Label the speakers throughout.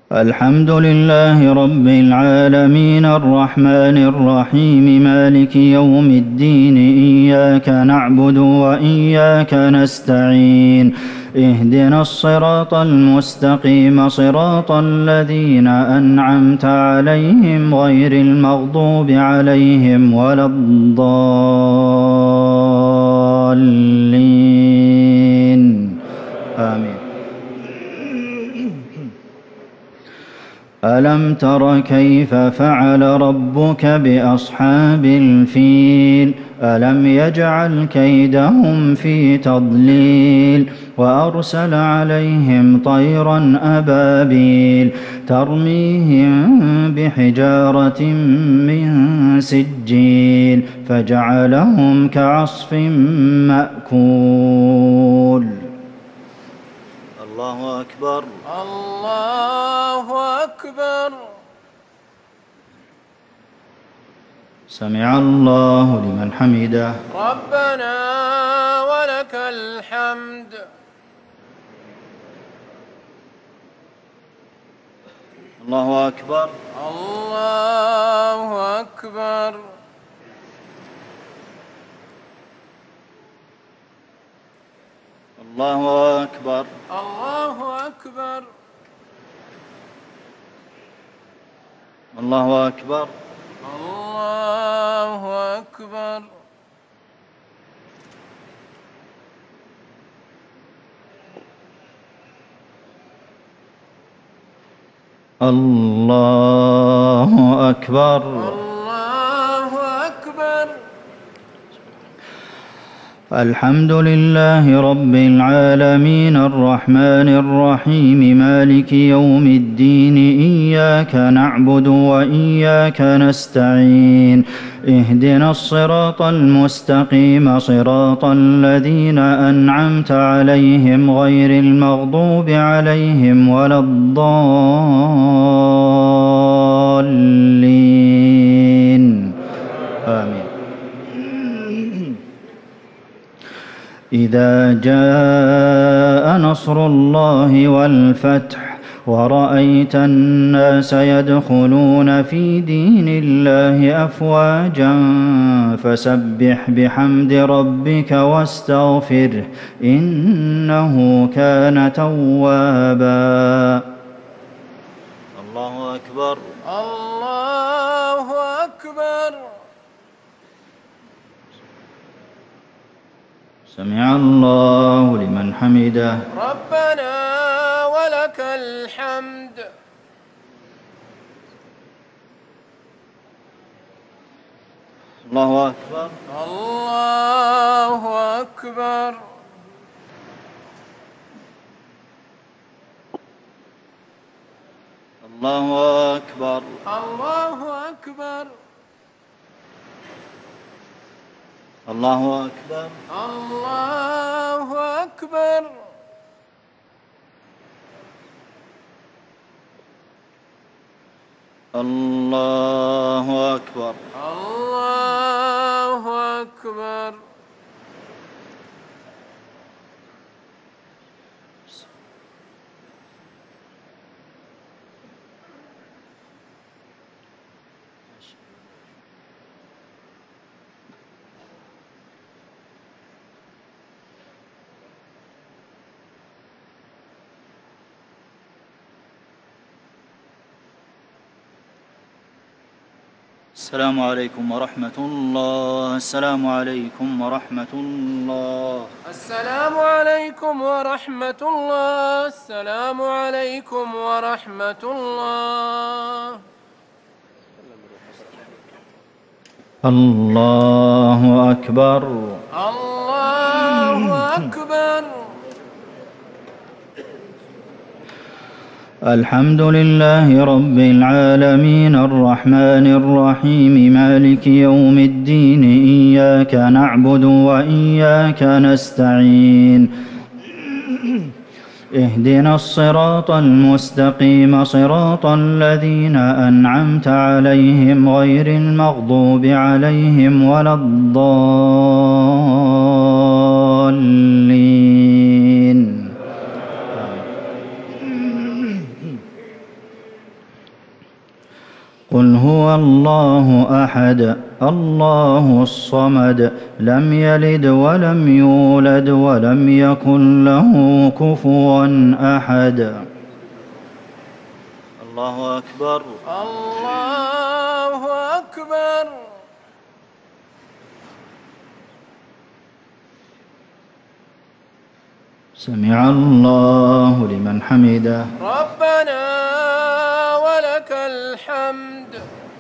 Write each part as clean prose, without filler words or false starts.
Speaker 1: الحمد لله رب العالمين الرحمن الرحيم مالك يوم الدين إياك نعبد وإياك نستعين اهدنا الصراط المستقيم صراط الذين أنعمت عليهم غير المغضوب عليهم ولا الضالين آمين. ألم تر كيف فعل ربك بأصحاب الفيل ألم يجعل كيدهم في تضليل وأرسل عليهم طيرا أبابيل ترميهم بحجارة من سجيل فجعلهم كعصف مأكول. الله أكبر.
Speaker 2: الله أكبر.
Speaker 1: سمع الله لمن حمده.
Speaker 2: ربنا ولك الحمد.
Speaker 1: الله أكبر.
Speaker 2: الله أكبر.
Speaker 1: الله أكبر.
Speaker 2: الله أكبر.
Speaker 1: الله أكبر.
Speaker 2: الله أكبر.
Speaker 1: الله أكبر.
Speaker 2: الله أكبر.
Speaker 1: الحمد لله رب العالمين الرحمن الرحيم مالك يوم الدين إياك نعبد وإياك نستعين اهدنا الصراط المستقيم صراط الذين أنعمت عليهم غير المغضوب عليهم ولا الضالين آمين. إذا جاء نصر الله والفتح ورأيت الناس يدخلون في دين الله أفواجا فسبح بحمد ربك واستغفره إنه كان توابا. الله أكبر.
Speaker 2: الله أكبر.
Speaker 1: سمع الله لمن حمده.
Speaker 2: ربنا ولك الحمد.
Speaker 1: الله أكبر.
Speaker 2: الله أكبر.
Speaker 1: الله أكبر.
Speaker 2: الله أكبر.
Speaker 1: الله أكبر.
Speaker 2: الله أكبر.
Speaker 1: الله أكبر.
Speaker 2: الله أكبر.
Speaker 1: السلام عليكم ورحمة الله. السلام عليكم ورحمة الله.
Speaker 2: السلام عليكم ورحمة الله. السلام عليكم ورحمة الله.
Speaker 1: الله أكبر.
Speaker 2: الله أكبر.
Speaker 1: الحمد لله رب العالمين الرحمن الرحيم مالك يوم الدين إياك نعبد وإياك نستعين اهدنا الصراط المستقيم صراط الذين أنعمت عليهم غير المغضوب عليهم ولا الضالين قل هو الله أحد الله الصمد لم يلد ولم يولد ولم يكن له كفوا أحد. الله أكبر.
Speaker 2: الله أكبر.
Speaker 1: سمع الله لمن حمده.
Speaker 2: ربنا ولك الحمد.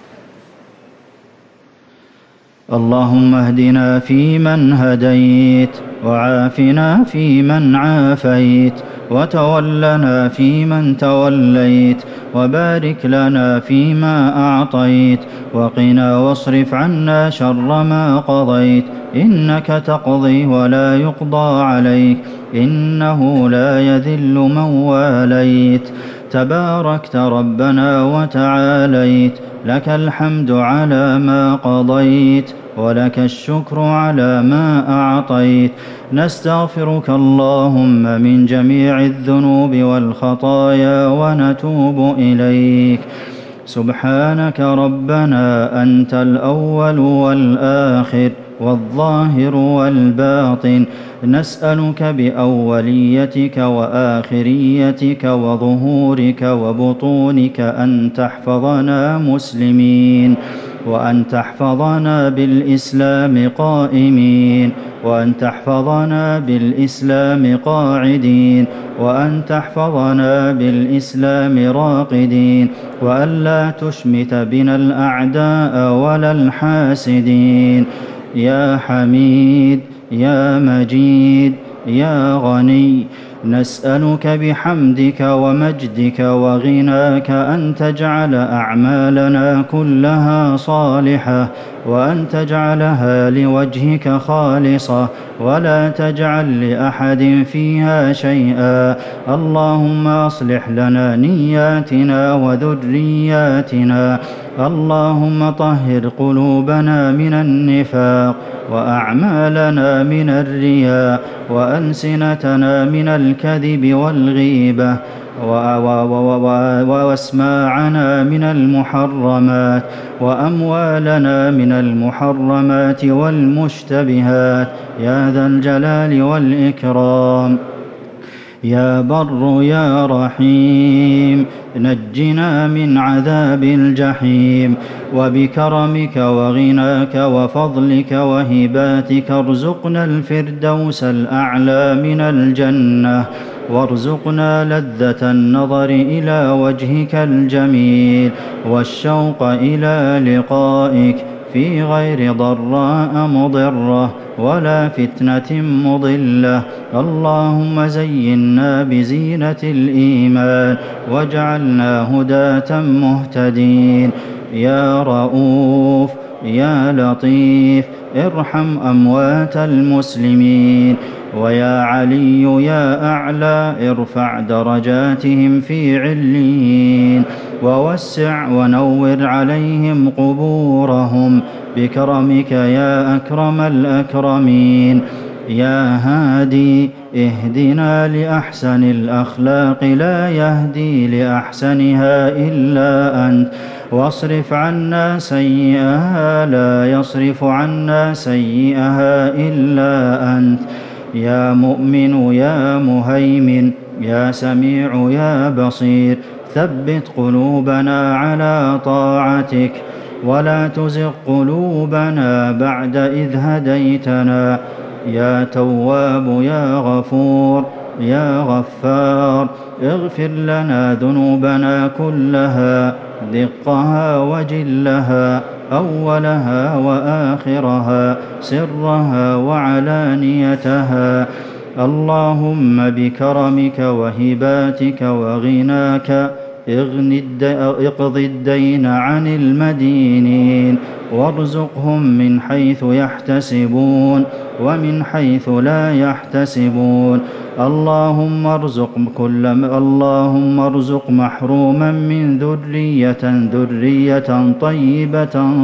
Speaker 1: اللهم اهدنا فيمن هديت وعافنا فيمن عافيت وتولنا فيمن توليت وبارك لنا فيما أعطيت وقنا واصرف عنا شر ما قضيت إنك تقضي ولا يقضى عليك إنه لا يذل من واليت تباركت ربنا وتعاليت لك الحمد على ما قضيت ولك الشكر على ما أعطيت نستغفرك اللهم من جميع الذنوب والخطايا ونتوب إليك. سبحانك ربنا أنت الأول والآخر والظاهر والباطن نسألك بأوليتك وآخريتك وظهورك وبطونك أن تحفظنا مسلمين وأن تحفظنا بالإسلام قائمين وأن تحفظنا بالإسلام قاعدين وأن تحفظنا بالإسلام راقدين وأن لا تشمت بنا الأعداء ولا الحاسدين. يا حميد يا مجيد يا غني نسألك بحمدك ومجدك وغناك أن تجعل أعمالنا كلها صالحة وأن تجعلها لوجهك خالصة ولا تجعل لأحد فيها شيئا. اللهم أصلح لنا نياتنا وذرياتنا. اللهم طهر قلوبنا من النفاق وأعمالنا من الرياء وألسنتنا من الكذب والغيبة وأسماعنا من المحرمات وأموالنا من المحرمات والمشتبهات يا ذا الجلال والإكرام. يا بر يا رحيم نجنا من عذاب الجحيم وبكرمك وغناك وفضلك وهباتك ارزقنا الفردوس الأعلى من الجنة وارزقنا لذة النظر إلى وجهك الجميل والشوق إلى لقائك في غير ضراء مضرة ولا فتنة مضلة. اللهم زينا بزينة الإيمان واجعلنا هداة مهتدين. يا رؤوف يا لطيف ارحم أموات المسلمين. ويا علي يا أعلى ارفع درجاتهم في عليين ووسع ونور عليهم قبورهم بكرمك يا أكرم الأكرمين. يا هادي اهدنا لأحسن الأخلاق لا يهدي لأحسنها إلا أنت واصرف عنا سيئها لا يصرف عنا سيئها إلا أنت. يا مؤمن يا مهيمن يا سميع يا بصير ثبت قلوبنا على طاعتك ولا تزغ قلوبنا بعد إذ هديتنا. يا تواب يا غفور يا غفار اغفر لنا ذنوبنا كلها دقها وجلها أولها وآخرها سرها وعلانيتها. اللهم بكرمك وهباتك وغناك اقض الدين عن المدينين وارزقهم من حيث يحتسبون ومن حيث لا يحتسبون. اللهم ارزق محروما من ذرية طيبة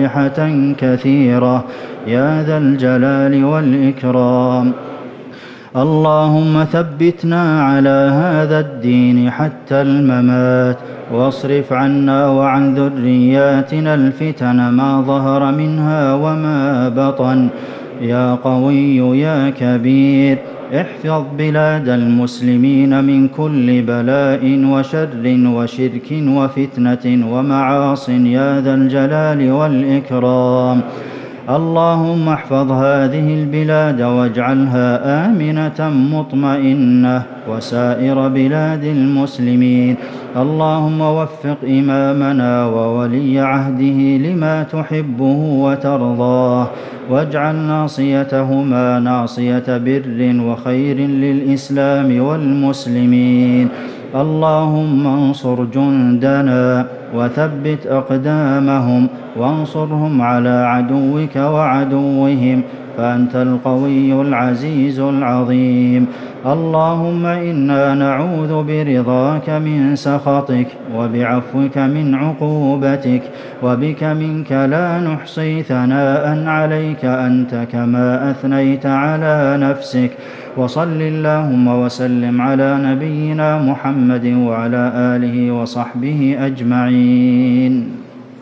Speaker 1: صالحة كثيرة يا ذا الجلال والإكرام. اللهم ثبتنا على هذا الدين حتى الممات، واصرف عنا وعن ذرياتنا الفتن ما ظهر منها وما بطن، يا قوي يا كبير. احفظ بلاد المسلمين من كل بلاء وشر وشرك وفتنة ومعاصٍ يا ذا الجلال والإكرام. اللهم احفظ هذه البلاد واجعلها آمنة مطمئنة وسائر بلاد المسلمين. اللهم وفق إمامنا وولي عهده لما تحبه وترضاه، واجعل ناصيتهما ناصية بر وخير للإسلام والمسلمين. اللهم انصر جندنا وثبت أقدامهم، وانصرهم على عدوك وعدوهم، فأنت القوي العزيز العظيم. اللهم إنا نعوذ برضاك من سخطك، وبعفوك من عقوبتك، وبك منك لا نحصي ثناء عليك أنت كما أثنيت على نفسك. وصل اللهم وسلم على نبينا محمد وعلى آله وصحبه أجمعين.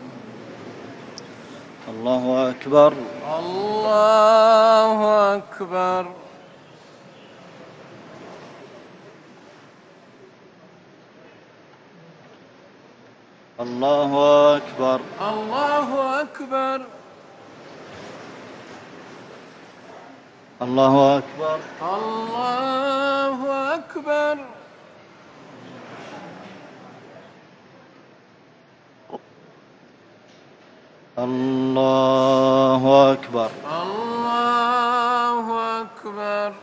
Speaker 1: الله أكبر.
Speaker 2: الله أكبر.
Speaker 1: الله أكبر.
Speaker 2: الله أكبر.
Speaker 1: الله أكبر.
Speaker 2: الله أكبر.
Speaker 1: الله أكبر.
Speaker 2: الله أكبر.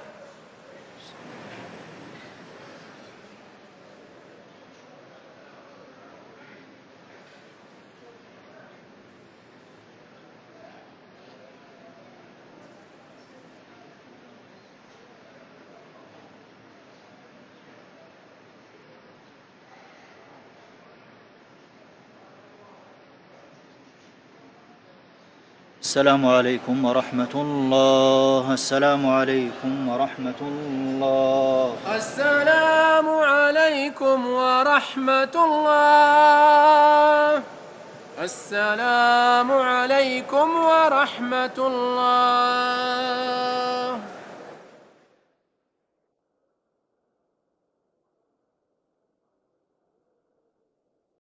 Speaker 1: السلام عليكم ورحمة الله. السلام عليكم ورحمة الله.
Speaker 2: السلام عليكم ورحمة الله. السلام عليكم ورحمة الله.